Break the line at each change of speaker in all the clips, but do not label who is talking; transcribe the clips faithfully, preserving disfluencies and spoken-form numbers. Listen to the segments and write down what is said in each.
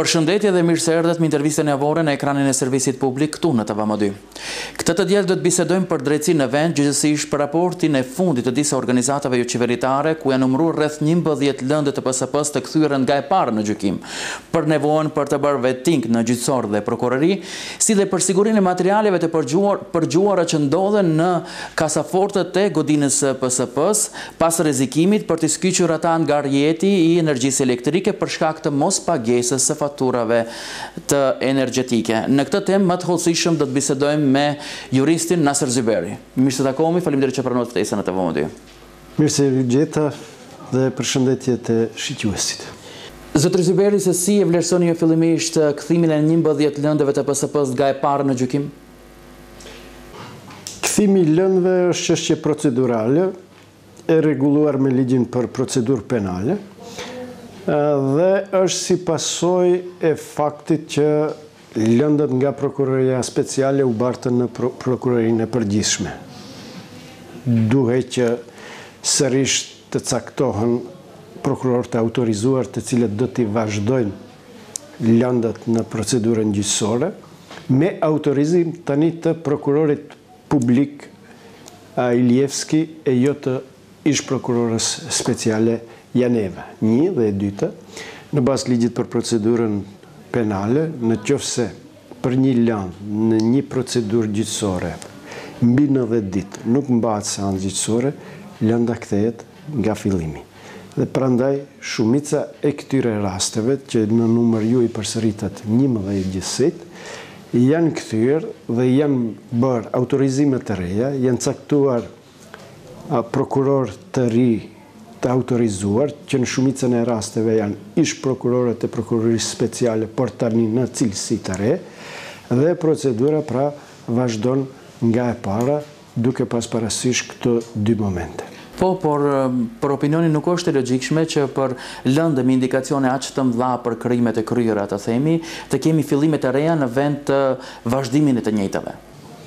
Përshëndetje dhe mirë se erdhët me intervistën javore në ekranin e servisit publik këtu në T V M dy. Këtë të diel do të bisedojmë për drejtësinë në vend, gjithsesi për raportin e fundit të disa organizatave jo qeveritare ku janë numëruar rreth njëmbëdhjetë lëndë të P S P-s të kthyer nga e para në gjykim, për nevojën për të bërë vetting në gjyqësor dhe prokurori, si dhe për sigurinë e materialeve të përgjuar, përgjuara që ndodhen në kasafortët e godinës së P S P-s pas rrezikimit për të skyqur ata nga rjeti i energjisë elektrike për shkak të mos pagesës së faturave të energjetike. Në këtë temë më të hollësishëm do të bisedojmë me juristin Nasser Zyberi. Mirë se takohemi, faleminderit që pranovat ftesën në T V M dy.
Mirë se u gjeta dhe përshëndetje të shiqjuesit.
Zotri Zyberi, se si e vlerësoni ju fillimisht kthimin e njëmbëdhjetë lëndëve të P S P-s nga e para në gjykim?
Kthimi i lëndëve është çështje procedurale e rregulluar me ligjin për procedurë penale, dhe është si pasoj e faktit që lëndët nga prokuroria speciale u bartën në prokurorinë e përgjithshme. Duhet që sërish të caktohen prokurorë të autorizuar të cilët do t'i vazhdojnë lëndët në procedurën gjyqësore me autorizim tani të prokurorit publik Ilijevski e jo të ish prokurorës speciale Janeva. Një dhe e dyta, në bazë ligjit për procedurën penale, në qoftë se për një lëndë në një procedurë gjyqësore mbi nëntëdhjetë ditë nuk mbahet seancë gjyqësore, lënda kthehet nga fillimi. Dhe prandaj shumica e këtyre rasteve që në numër ju i përsëritet njëmbëdhjetë gjithsesi, janë kthyer dhe janë bërë autorizime të reja, janë caktuar prokuror të ri të autorizuar, që në shumicën e rasteve janë ish prokurorët e prokurorisë speciale, por tani në cilësi të re, dhe procedura pra vazhdon nga e para, duke pas parasysh këto dy momente.
Po, por për opinionin nuk është e logjikshme që për lëndë me indikacione aq të mëdha për krimet e kryera, të themi, të kemi fillime të reja në vend të vazhdimin e të njëjtave.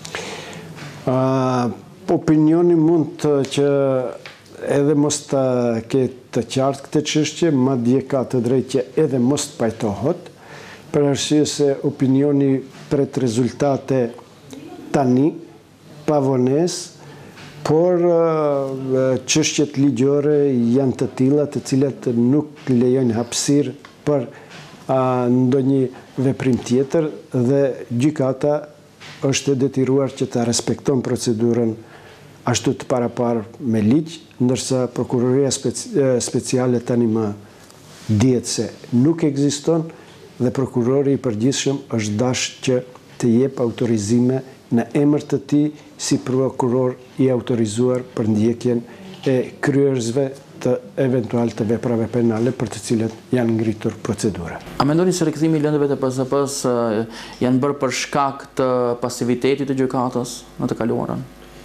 Uh, opinioni mund të që edhe mos të ketë të qartë këtë çështje, madje ka të drejtë që edhe mos të pajtohet, për arsye se opinioni pret rezultate tani, pa vonesë, por çështjet ligjore janë të tilla të cilat nuk lejojnë hapësirë për ndonjë veprim tjetër dhe gjykata është e detyruar që ta respekton procedurën ashtu të paraparë me ligj, ndërsa prokuroria speciale tani më dihet se nuk ekziston dhe prokurori i përgjithshëm është dashur që të jep autorizime në emër të tij si prokuror i autorizuar për ndjekjen e kryerësve të eventual të veprave penale për të cilët janë ngritur procedura.
A mendoni se rikthimi i lëndëve të P S P-s janë bërë për shkak të pasivitetit të gjykatës në të kaluarën?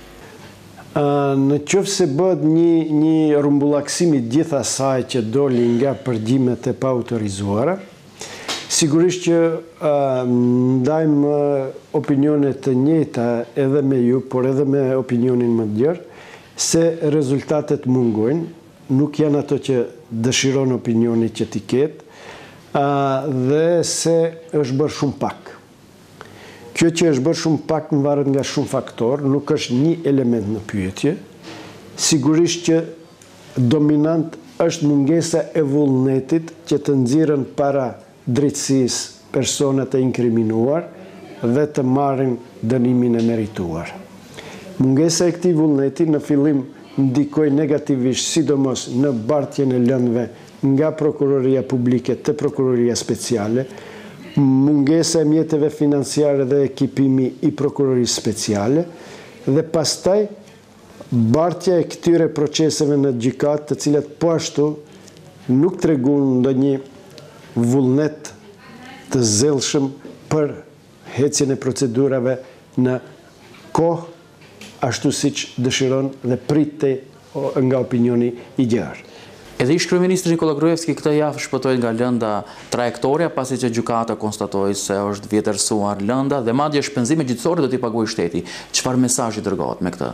Në qoftë se bëhet një, një rrumbullaksim i gjithë asaj që doli nga përgjimet e pa autorizuara, sigurisht që uh, ndajmë opinionet të njëjta edhe me ju, por edhe me opinionin më të gjerë, se rezultatet mungojnë, nuk janë ato që dëshiron opinioni që t'i ketë, uh, dhe se është bërë shumë pak. Kjo që është bërë shumë pak në varet nga shumë faktor, nuk është një element në pyetje. Sigurisht që dominant është mungesa e vullnetit që të nxirren para drejtësisë personat e inkriminuar dhe të marrin dënimin e merituar. Mungesa e këtij vullneti në fillim ndikoi negativisht sidomos në bartjen e lëndëve nga prokuroria publike te prokuroria speciale, mungesa e mjeteve financiare dhe ekipimi i prokurorisë speciale, dhe pastaj bartja e këtyre proceseve në gjykatë, të cilat po ashtu nuk tregojnë ndonjë vullnet të zellshëm për hecjen e procedurave në kohë, ashtu siç dëshiron dhe pritej nga opinioni i gjerë.
Edhe ish kryeministri Nikola Gruevski këtë javë shpëtoi nga lënda trajektoria pasi që gjykata konstatoi se është vjetërsuar lënda dhe madje shpenzime gjyqësore do t'i paguajë shteti. Çfarë mesazhi dërgohet me këtë?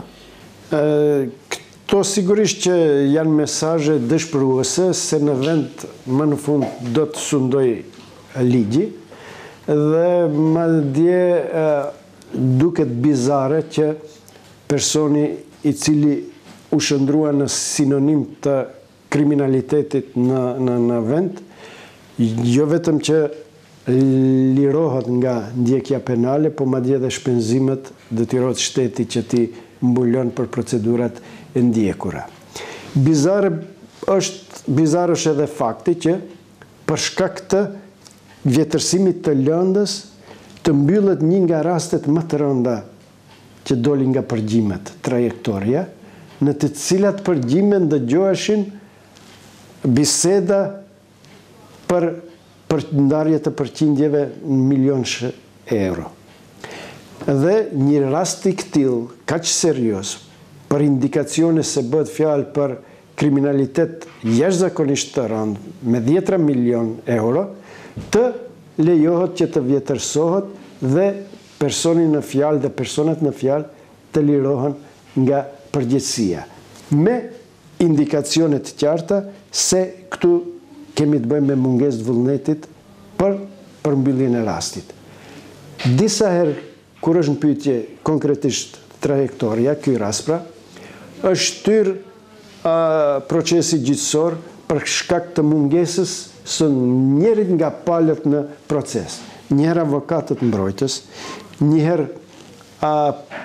Këto sigurisht që janë mesazhe dëshpëruese se në vend më në fund do të sundoj ligji dhe madje duket bizare që personi i cili u shëndrua në sinonim të kriminalitetit në, në, në vend, jo vetëm që lirohet nga ndjekja penale, po madje dhe shpenzimet detyrohet shteti që ti mbulon për procedurat e ndjekura. Bizare është, bizare është edhe fakti që për shkak të vjetërsimit të lëndës të mbyllet një nga rastet më të rënda që doli nga përgjimet, trajektoria, në të cilat përgjime ndëgjoheshin biseda për, për ndarje të përqindjeve në milionshë euro. Dhe një rast i këtil, kaq serios, për indikacione se bëhet fjalë për kriminalitet jashtëzakonisht të rëndë, me dhjetra milion euro, të lejohet që të vjetërsohet dhe personi në fjalë dhe personat në fjalë të lirohen nga përgjegjësia. Me indikacionet të qarta se këtu kemi të bëjmë me mungesë vullnetit për përmbylljen e rastit. Disa herë kur është në pyetje konkretisht trajektoria, ky rast pra, është shtyr uh, procesi gjyqësor për shkak të mungesës së njërit nga palët në proces. Njëherë avokatët mbrojtës, njëherë uh,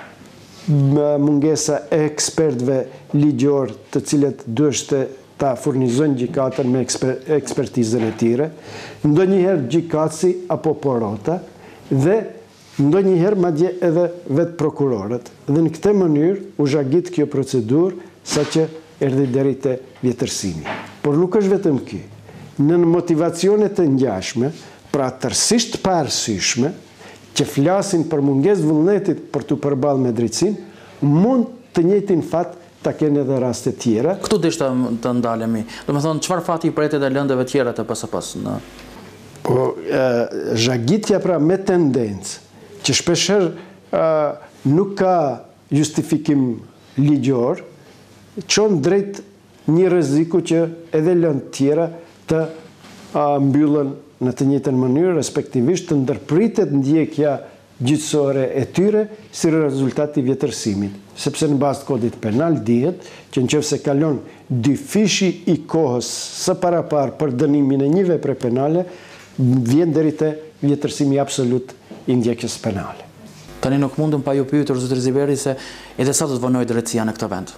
mungesa e ekspertëve ligjor të cilët duhet ta furnizojnë gjykatën me eksper, ekspertizën e tyre, ndonjëherë gjykatësi apo porota dhe ndonjëherë madje edhe vetë prokurorët. Dhe në këtë mënyrë u zhagit kjo procedurë saqë erdhi deri te vjetërsimi. Por nuk është vetëm ky. Në motivacionet të ngjashme, pra tërësisht pa arsyeshme, që flasin për mungesë vullnetit për të përballë me drejtësinë, mund të njëjtin fat ta kenë edhe raste tjera.
Këtu dishta të ndalemi. Do të thonë, çfarë fati i pretet e lëndëve tjera të P S P-s? Në...
Po, e, zhagitja pra me tendencë, që shpeshherë nuk ka justifikim ligjor, çon drejt një rreziku që edhe lëndë tjera të a, mbyllën në të njëjtën mënyrë, respektivisht të ndërpritet ndjekja gjyqësore e tyre si rezultat i vjetërsimit. Sepse në bazë të kodit penal dihet që nëse kalon dy fishi i kohës së parapar për dënimin e një vepre penale, vjen deri te vjetërsimi absolut i ndjekjes penale.
Tani nuk mundëm pa ju pyetur zotëri Ziberi se edhe sa do të vonojë drejtësia në këtë vend.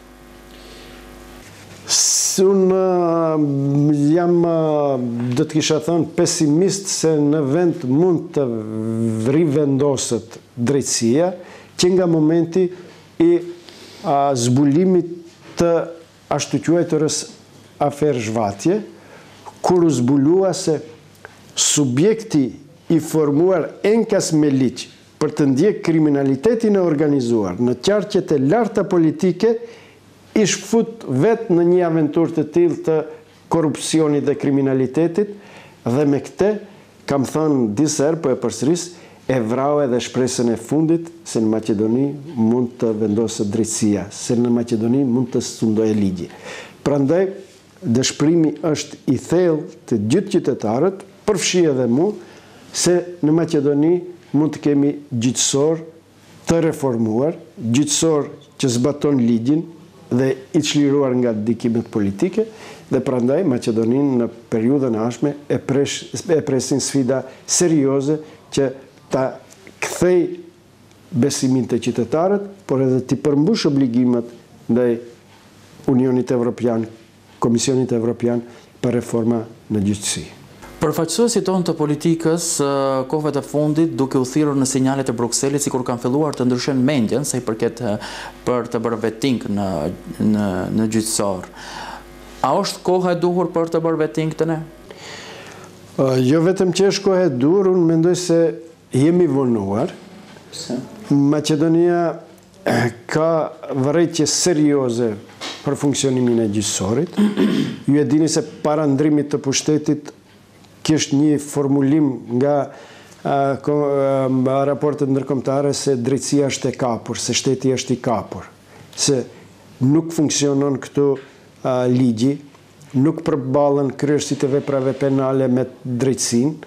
Unë
jam, do të kisha thënë, pesimist se në vend mund të rivendoset drejtësia, që nga momenti i a, zbulimit të ashtu quajturës aferë zhvatje, kur u zbulua se subjekti i formuar enkas me ligj për të ndjek kriminalitetin e organizuar në qarqet e larta politike, ish fut vetë në një aventur të tillë të korupcionit dhe kriminalitetit, dhe me këte, kam thënë disa herë, po e përsëris, e vrau edhe shpresën e fundit se në Maqedoni mund të vendoset drejtësia, se në Maqedoni mund të sundohet ligji. Prandaj, dëshpërimi është i thellë të gjithë qytetarët, përfshi edhe mu, se në Maqedoni mund të kemi gjyqësor të reformuar, gjyqësor që zbaton ligjin, dhe i çliruar nga dikimet politike, dhe prandaj Maqedoninë në periudhën e ardhshme e, e presin sfida serioze që ta kthej besimin të qytetarët, por edhe të përmbush obligimet ndaj Unionit Evropian, Komisionit Evropian për reforma në gjyqësi.
Përfaqësuesit tonë të politikës kohëve të fundit duke u thirrur në sinjalet e Brukselit sikur kanë filluar të ndryshojnë mendjen sa i përket për të bërë vetting në në në gjyqësor. A është koha e duhur për të bërë vetting të ne?
Uh, jo vetëm që është koha e duhur, unë mendoj se jemi vonuar. Pse? Maqedonia ka vërejtje serioze për funksionimin e gjyqësorit. Ju e dini se para ndrimit të pushtetit kështë një formulim nga uh, uh, raportet ndërkombëtare se drejtësia është e kapur, se shteti është i kapur, se nuk funksionon këtu uh, ligji, nuk përballen kryerësit e veprave penale me drejtësinë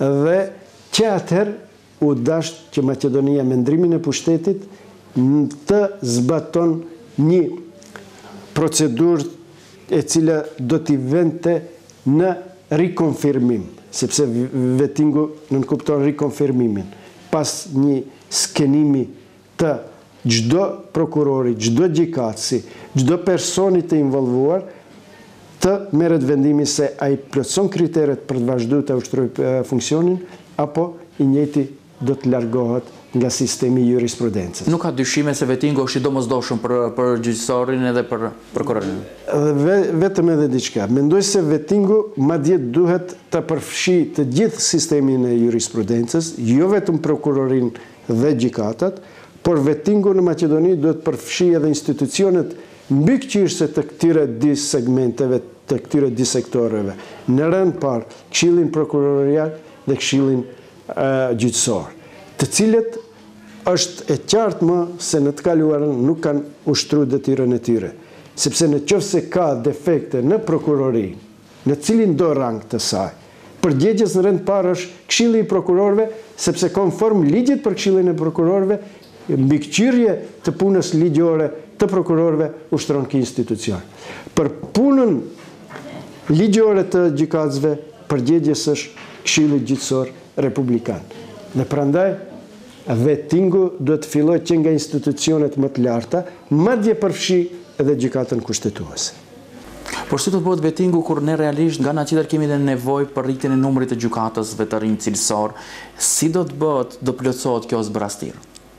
dhe që atëherë u dasht që Maqedonia me ndrimin e pushtetit të zbaton një procedurë e cila do t'i vente në rikonfirmim, sepse vetingu nënkupton rikonfirmimin. Pas një skenimi të gjdo prokurori, gjdo gjikatësi, gjdo personi të involvuar, të merret vendimi se a i plotson kriteret për të vazhdu të ushtroj funksionin, apo i njëti do të largohet nga sistemi jurisprudencës.
Nuk ka dyshime se vetingu është i domosdoshëm për, për gjyqësorin edhe për prokurorin?
Ve, vetëm edhe diçka. Mendoj se vetingu madje duhet të përfshi të gjithë sistemin e jurisprudencës, jo vetëm prokurorin dhe gjikatat, por vetingu në Maqedoni duhet përfshi edhe institucionet mbikëqyrëse të këtyre dy segmenteve, të këtyre dy sektoreve. Në rënd parë, Këshillin prokurorial dhe Këshillin uh, gjyqësor, të cilët është e qartë më se në të kaluarën nuk kanë ushtru detyrën e tyre. Sepse në qoftë se ka defekte në prokurori, në cilin do rang të saj, përgjegjës në rend parë është Këshilli i prokurorëve, sepse konform ligjit për Këshillin e prokurorëve, mbikëqyrje të punës ligjore të prokurorëve ushtron ky institucion. Për punën ligjore të gjykatësve, përgjegjës është Këshilli gjyqësor republikan. Dhe prandaj vetingu do të filloj që nga institucionet më të larta, madje përfshi edhe gjykatën kushtetuese.
Por si do të bëhet vetingu kur ne realisht nga ana tjetër kemi dhe nevojë për rritjen e numrit të gjykatësve të rinj cilësor, si do të bëhet, do plotësohet kjo zbrastir?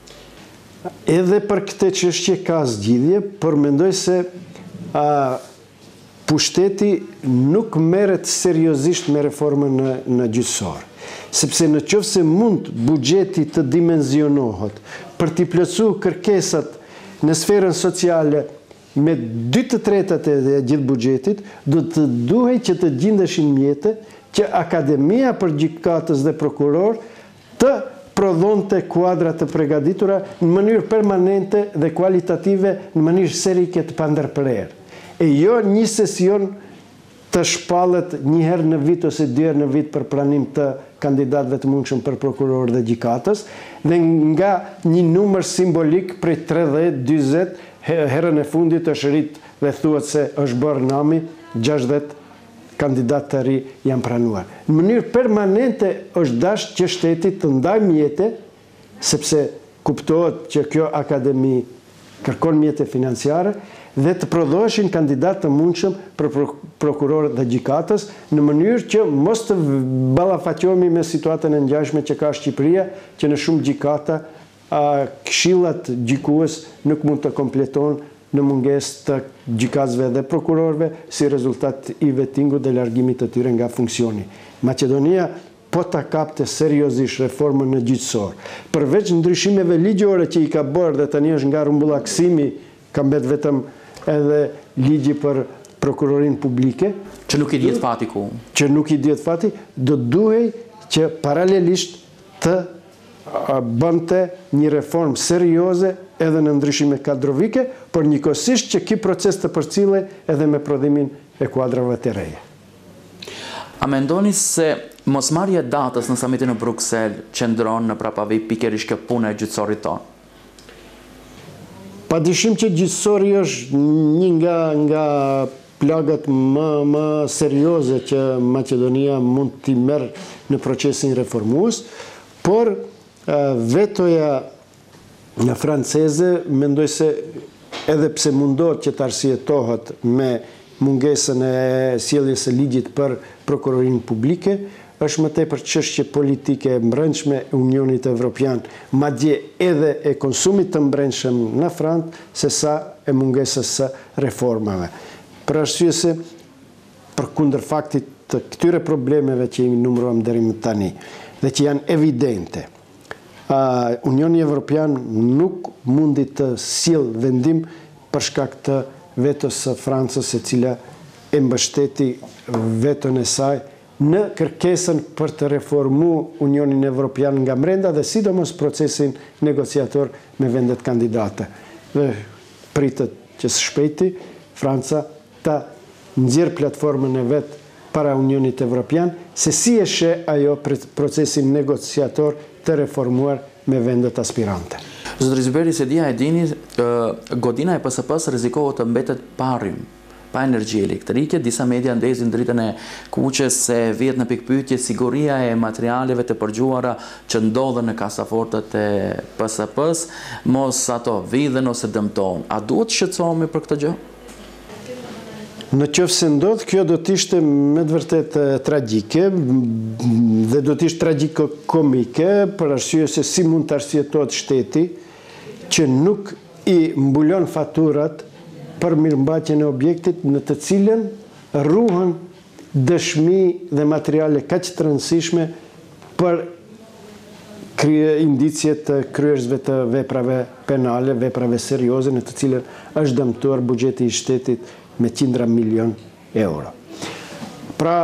Edhe për këtë çështje ka zgjidhje, por mendoj se a, pushteti nuk merret seriozisht me reformën në, në gjyqësor. Sepse në qoftë se mund buxheti të dimenzionohet për t'i plotësuar kërkesat në sferën sociale me dy të tretat e gjithë buxhetit, do të duhej që të gjendeshin mjete që Akademia për gjykatës dhe prokuror të prodhonte kuadra të përgatitura në mënyrë permanente dhe kualitative në mënyrë serike të pandërprerë. E jo një sesion të shpallet një herë në vit ose dy herë në vit për pranim të kandidatëve të mundshëm për prokuror dhe gjykatës, dhe nga një numër simbolik prej tridhjetë dyzet, herën e fundit është rrit dhe thuhet se është bërë nami, gjashtëdhjetë kandidatë të ri janë pranuar. Në mënyrë permanente është dashur që shteti të ndajë mjete, sepse kuptohet që kjo akademi kërkon mjete financiare, dhe të prodhoheshin kandidatë të mundshëm për prokurorët dhe gjykatës, në mënyrë që mos të ballafaqohemi me situatën e ngjashme që ka Shqipëria, që në shumë gjykata këshillat gjykues nuk mund të kompletohen në mungesë të gjykatësve dhe prokurorëve si rezultat i vetingut dhe largimit të tyre nga funksioni. Maqedonia po ta kapte seriozisht reformën në gjyqësor. Përveç ndryshimeve ligjore që i ka bërë dhe tani është nga rrumbullaksimi, ka mbet vetëm edhe ligji për prokurorin publike,
që nuk i dihet fati ku.
Që nuk i dihet fati, do duhej që paralelisht të bënte një reformë serioze edhe në ndryshime kadrovike, por njëkohësisht që ky proces të përcillej edhe me prodhimin e kuadrave të reja.
A mendoni se mosmarrja e datës në samitin në Bruksel qëndron në prapavi pikërisht kjo punë e gjyqësorit tonë?
Padyshim që gjyqësori është një nga nga plagat më më serioze që Maqedonia mund t'i merr në procesin reformues, por vetoja në franceze mendoj se edhe pse mundohet që të arsyetohet me mungesën e sjelljes së ligjit për prokurorin publike, është më tepër çështje politike e brendshme e Unionit Evropian, madje edhe e konsumit të brendshëm në Francë, se sa e mungesës së reformave. Për arsye se përkundër faktit të këtyre problemeve që i numëruam deri më tani dhe që janë evidente, Uh, Unioni Evropian nuk mundi të sjell vendim për shkak të vetos së Francës, e cila e mbështeti veton e saj në kërkesën për të reformuar Unionin Evropian nga brenda dhe sidomos procesin negociator me vendet kandidate. Dhe pritet që së shpejti Franca ta nxjerrë platformën e vet para Unionit Evropian, se si e sheh ajo procesin negociator të reformuar me vendet aspirante.
Zotëri Zuberi, se dia e dini, godina e P S P-s rrezikohet të mbetet pa arrym, pa energji elektrike. Disa media ndezin dritën e kuqes se vjet në pikpyetje siguria e materialeve të përgjuara që ndodhen në kasafortet e P S P-s, mos ato vidhen ose dëmtohen. A duhet shqetësohemi për këtë gjë?
Në qoftë se ndodh, kjo do të ishte me të vërtetë tragjike dhe do të ishte tragjiko-komike, për arsye se si mund të arsyetohet shteti që nuk i mbulon faturat për mirëmbajtjen e objektit në të cilën ruhen dëshmi dhe materiale kaq të rëndësishme për indicje të kryerësve të veprave penale, veprave serioze, në të cilën është dëmtuar buxheti i shtetit me qindra milion euro. Pra,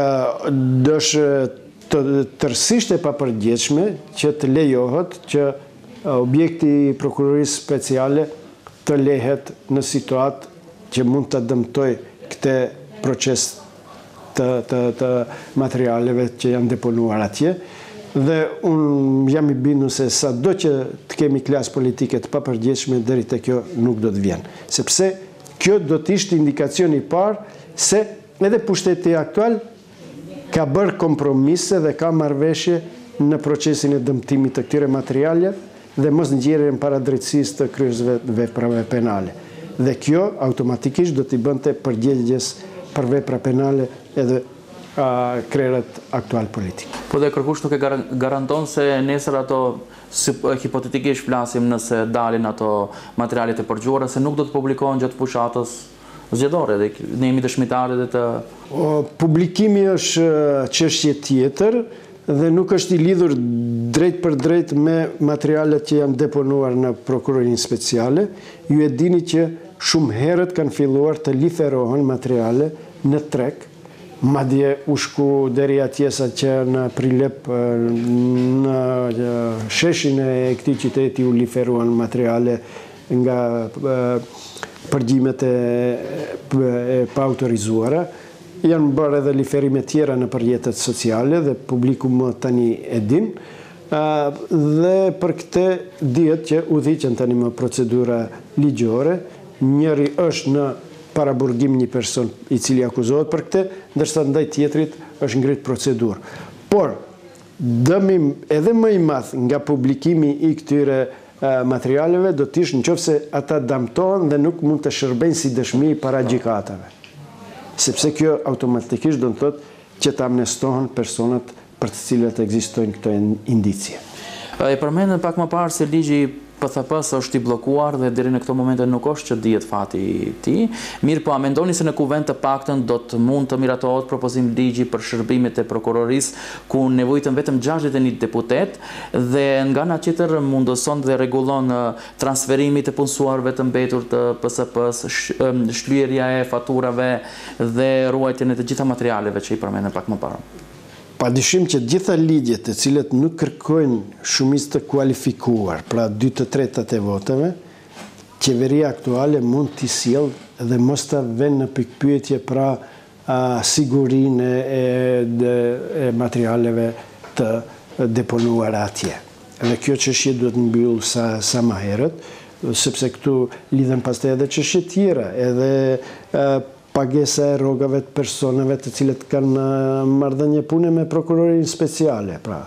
dësh të tërësisht e papërgjithshme që të lejohet që objekti i prokurorisë speciale të lehet në situatë që mund të dëmtoj këtë proces të, të, të materialeve që janë deponuar atje. Dhe unë jam i bindur se sa do që të kemi klasë politike të papërgjithshme, deri te kjo nuk do të vjen. Sepse kjo do të ishte indikacion i parë se edhe pushteti aktual ka bërë kompromise dhe ka marrëveshje në procesin e dëmtimit të këtyre materiale dhe mos nxjerrjen para drejtësisë të kryesve veprave penale. Dhe kjo automatikisht do t'i bënte përgjegjës për vepra penale edhe krerët aktual politik.
Po dhe kërkush nuk e garanton se nesër ato, si hipotetikisht flasim nëse dalin ato materialet e përgjuara, se nuk do të publikohen gjatë fushatës zgjedhore, dhe ne jemi dëshmitarë dhe të...
Publikimi është çështje tjetër dhe nuk është i lidhur drejt për drejt me materialet që janë deponuar në prokurorinë speciale. Ju e dini që shumë herët kanë filluar të liferohen materiale në treg, madje u shku deri atje sa që në Prilep, në sheshin e këtij qyteti u liferuan materiale nga përgjimet e pa autorizuara. Janë bërë edhe liferime tjera në përjetet sociale dhe publiku më tani e din. Dhe për këte dihet që udhiqen tani më procedura ligjore. Njëri është në paraburgim një person i cili akuzohet për këte, ndërsa ndaj tjetrit është ngrit procedurë. Por, dëmi edhe më i madh nga publikimi i këtyre materialeve do të ishte nëse ata dëmtohen dhe nuk mund të shërbejnë si dëshmi para gjykatave. Sepse kjo automatikisht do të thotë që të amnestohen personat për të cilët ekzistojnë këto indicie.
E përmendën pak më parë se ligji P S P-s është i bllokuar dhe deri në këto momente nuk është që dihet fati i tij. Mirë, po a mendoni se në kuvent të paktën do të mund të miratohet propozim ligji për shërbimet e prokurorisë ku nevojiten vetëm gjashtëdhjetë e një deputet dhe nga ana tjetër mundoson dhe rregullon transferimi të punësuarve të mbetur të P S P-s, shlyerja e faturave dhe ruajtjen e të gjitha materialeve që i përmendën pak më parë?
Pa dyshim që gjitha ligjet të cilët nuk kërkojnë shumicë të kualifikuar, pra dy të tretat e votave, qeveria aktuale mund t'i sjellë dhe mos ta vënë në pikpyetje pra sigurinë e materialeve të deponuara atje. Dhe kjo çështje duhet mbyll sa sa më herët, sepse këtu lidhen pastaj edhe çështje tjera, edhe pagesa e rrogave të personave të cilët kanë marrëdhënie pune me prokurorinë speciale, pra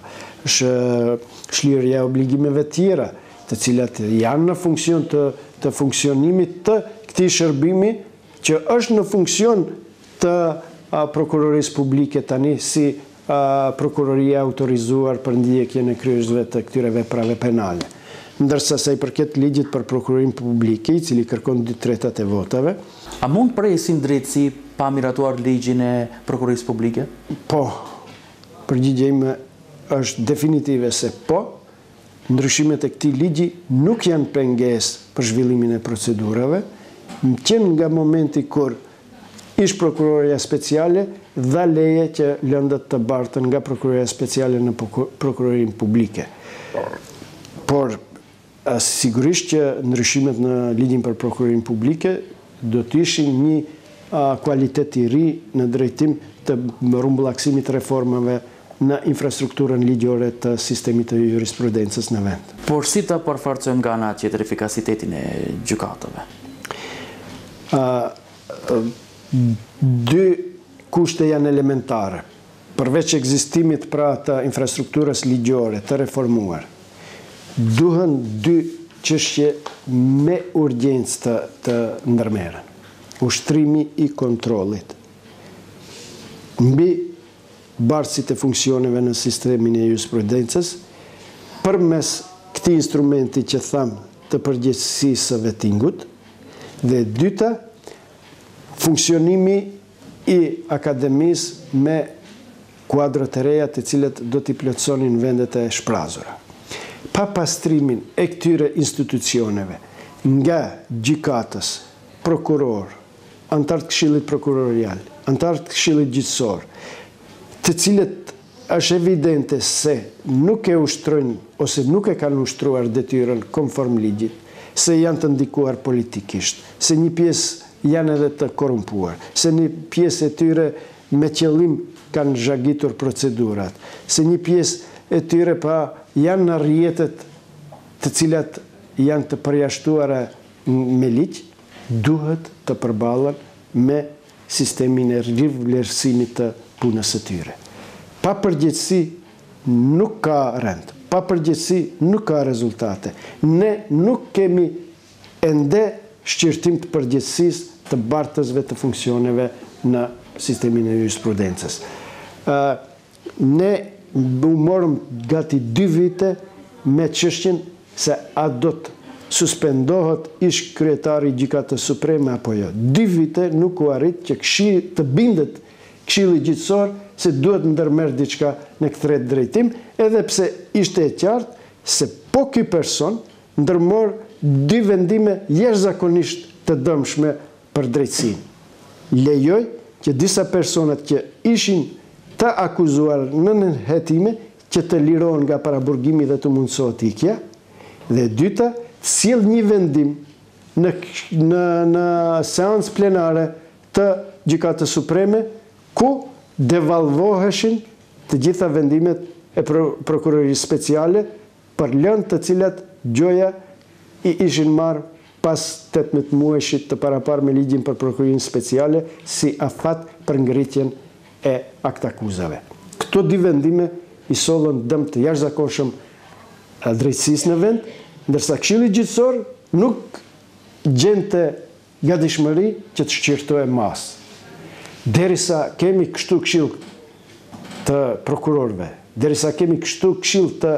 shlyerja e obligimeve tjera, të cilat janë në funksion të, të funksionimit të këtij shërbimi, që është në funksion të a, prokurorisë publike tani si a, prokuroria autorizuar për ndjekjen e kryesve të këtyre veprave penale. Ndërsa sa i përket ligjit për prokurorinë publike, i cili kërkon dy tretat e votave.
A mund presim drejtësi pa miratuar ligjin e prokurorisë publike?
Po, përgjigjja ime është definitive se po. Ndryshimet e këtij ligji nuk janë pengesë për zhvillimin e procedurave, që nga momenti kur ish prokuroria speciale dha leje që lëndët të bartën nga prokuroria speciale në prokurorinë publike. Por sigurisht që ndryshimet në ligjin për prokurorinë publike do të ishin një kualitet i ri në drejtim të rumbullaksimit reformave në infrastrukturën ligjore të sistemit të jurisprudencës në vend.
Por si të përforcojmë nga ana tjetër efikasitetin e gjykatave?
Dy kushte janë elementare. Përveç ekzistimit pra të infrastrukturës ligjore të reformuar, duhen dy çështje me urgjencë të, të ndërmerren. Ushtrimi i kontrollit mbi bartësit e funksioneve në sistemin e jurisprudencës përmes këtij instrumenti që tham të përgjegjësisë së vettingut, dhe dyta, funksionimi i akademisë me kuadrët e reja të cilët do t'i plotësonin vendet e shprazura. Pa pastrimin e këtyre institucioneve nga gjykatës, prokuror, antar të Këshillit Prokurorial, antar të Këshillit Gjyqësor, të cilët është evidente se nuk e ushtrojnë ose nuk e kanë ushtruar detyrën konform ligjit, se janë të ndikuar politikisht, se një pjesë janë edhe të korrumpuar, se një pjesë e tyre me qëllim kanë zhagitur procedurat, se një pjesë e tyre pa janë në rrjetet të cilat janë të përjashtuara me ligj, duhet të përballen me sistemin e rivlerësimit të punës së tyre. Pa përgjegjësi nuk ka rend, pa përgjegjësi nuk ka rezultate. Ne nuk kemi ende shqyrtim të përgjegjësisë të bartësve të funksioneve në sistemin e jurisprudencës. Ne u morëm gati dy vite me çështjen se a do të suspendohet ish kryetari i Gjykatës Supreme apo jo. Dy vite nuk u arrit që këshilli të bindet Këshilli Gjyqësor se duhet ndërmerr diçka në këtë drejtim, edhe pse ishte e qartë se po ky person ndërmor dy vendime jashtëzakonisht të dëmshme për drejtsinë. Lejoj që disa personat që ishin të akuzuar në nënhetime që të lirohen nga paraburgimi dhe të mundësohet ikja, dhe dyta, sjell një vendim në, në, në seancë plenare të Gjykatës Supreme ku devalvoheshin të gjitha vendimet e prokurorisë speciale për lëndë të cilat gjoja i ishin marrë pas tetëmbëdhjetë muajshit të parapar me ligjin për prokurorinë speciale si afat për ngritjen e aktakuzave. Këto dy vendime i sollën dëm të jashtëzakonshëm drejtësisë në vend, ndërsa Këshilli Gjyqësor nuk gjente gatishmëri që të shqyrtojë mas. Derisa kemi kështu këshill të prokurorëve, derisa kemi kështu këshill të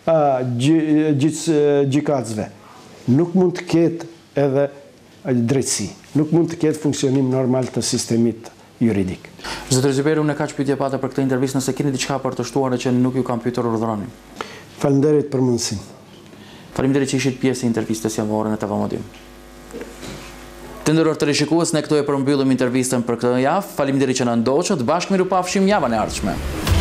gjykatësve, nuk mund të ketë edhe drejtësi, nuk mund të ketë funksionim normal të sistemit juridik.
Zotëri Xhiberi, unë kaq pyetje pata për këtë intervistë, nëse keni diçka për të shtuar që nuk ju kam pyetur urdhëronin.
Faleminderit për mundësinë.
Faleminderit që ishit pjesë e intervistës javore në T V Modium. Të nderuar teleshikues, ne këtu e përmbyllim intervistën për këtë javë. Faleminderit që na ndoqët. Bashkë mirupafshim javën e ardhshme.